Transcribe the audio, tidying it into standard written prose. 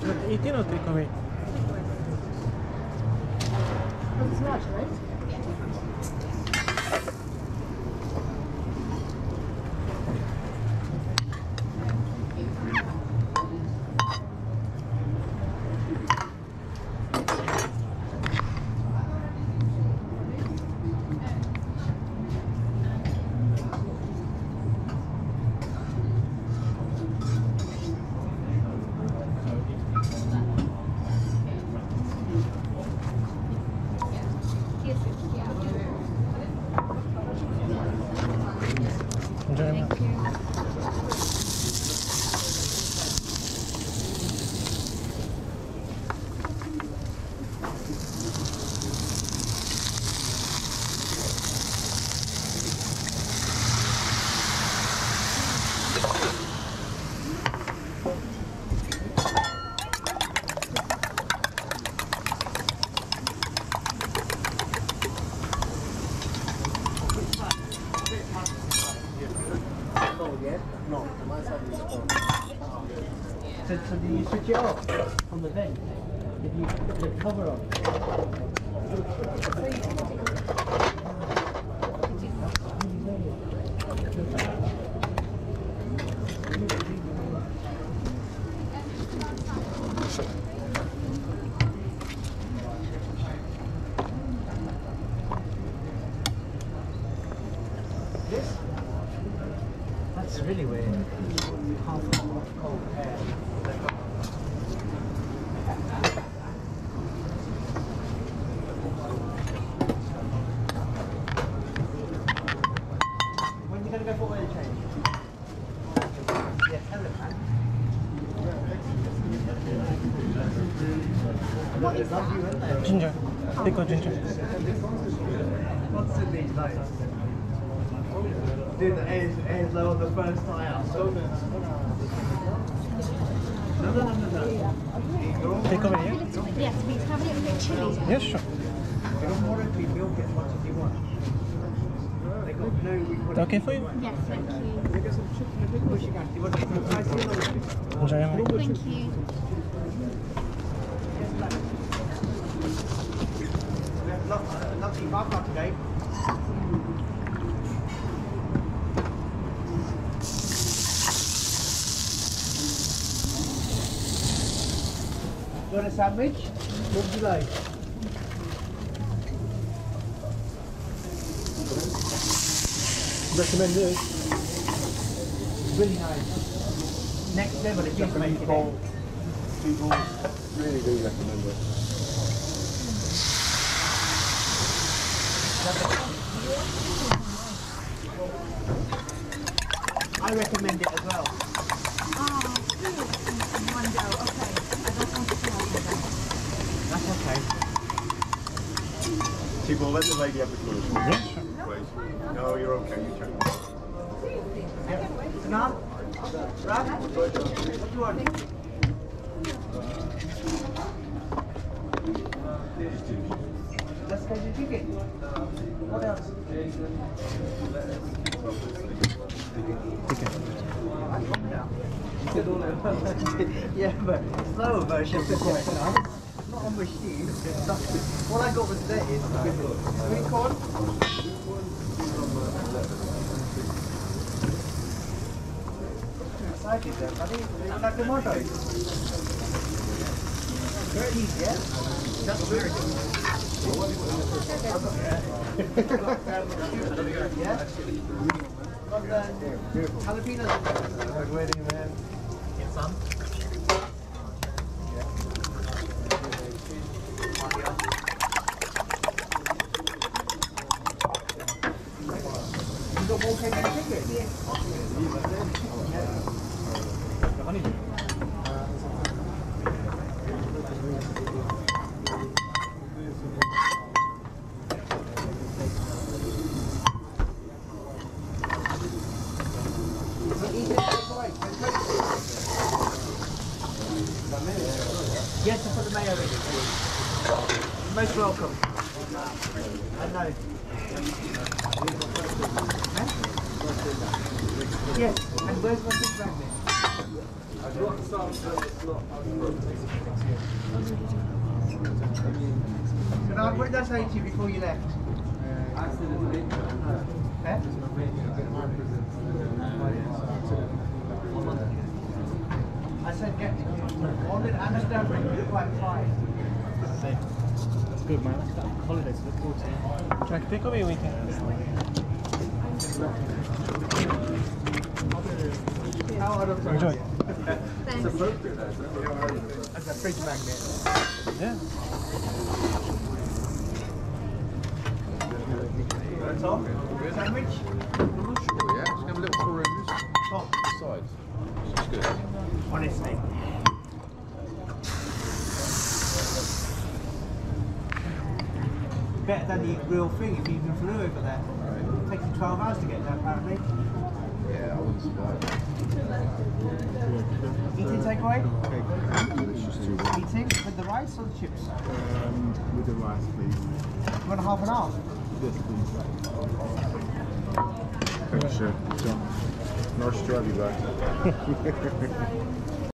Eating or takeaway? It's large, right? No, my side is on. So do you switch it off on the vent? If you put the cover on? That's really weird. Half hot, cold air. When are you going to go for oil change? Yeah, tell them, man. What is that? Ginger. Pickle ginger. What's in these notes? Dude, the air's low on the first tire. No. Takeaway, yeah? Yes, please. Have a little bit chilli. Yes, sure. You don't want to milk as much as you want. They got no. Is that okay for you? Yes, thank you. Enjoy it. Thank you. Lucky backup today. You want a sandwich? What would you like? Recommend this. Really nice. Next level if you can make it. People really do recommend it. I recommend it as well. Oh, one go. Okay. I don't want to try it. That's okay. People, let the lady have the colours. Yes, sure. Please. No, you're okay. You check. Now, Raf, what do you want? Let's go to chicken. What else? Yeah, but slower version. Not on machine. What I got was this. Sweet corn. Excited there, buddy. You like tomatoes? Cheese, yeah? That's American. Yeah? Jalapenos. Ready, man. Get some. You got more cake and chicken? Yes, I put the mayo in. You're most welcome. I know. Huh? Yes, and where's my big bag then? Can I put that say to you before you left? Eh? I said get on it and just don't look like fine. That's good, man. That's got holidays to look forward to. Try to pick up your weekend. Enjoy. Thanks. As a fridge magnet. Yeah. That's all. Sandwich. I'm not sure yet. Just have a little pour in this Top. side. It's good. Honestly. Better than the real thing if you even flew over there. It takes you 12 hours to get there apparently. Yeah, I wouldn't survive. Eating takeaway? It's just too warm. Eating with the rice or the chips? With the rice, please. You want a half and half? Yes, please. Thank you, sir. Nice to have you back.